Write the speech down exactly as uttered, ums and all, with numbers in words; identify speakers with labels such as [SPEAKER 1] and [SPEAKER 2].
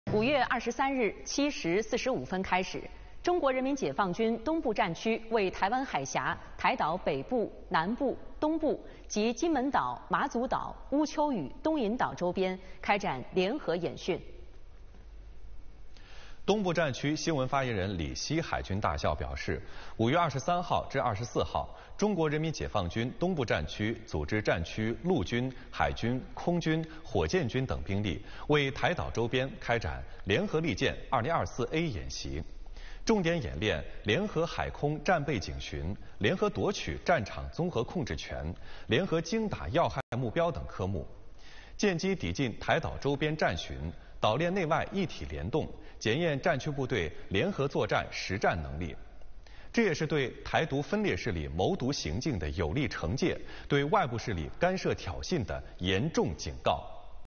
[SPEAKER 1] 五月二十三日七时四十五分开始，中国人民解放军东部战区为台湾海峡、台岛北部、南部、东部及金门岛、马祖岛、乌丘屿、东引岛周边开展联合演训。
[SPEAKER 2] 东部战区新闻发言人李希海军大校表示，五月二十三号至二十四号，中国人民解放军东部战区组织战区陆军、海军、空军、火箭军等兵力，为台岛周边开展联合利剑二零二四 A 演习，重点演练联合海空战备警巡、联合夺取战场综合控制权、联合精打要害目标等科目，舰机抵近台岛周边战巡，岛链内外一体联动，检验战区部队联合作战实战能力。这也是对台独分裂势力谋独行径的有力惩戒，对外部势力干涉挑衅的严重警告。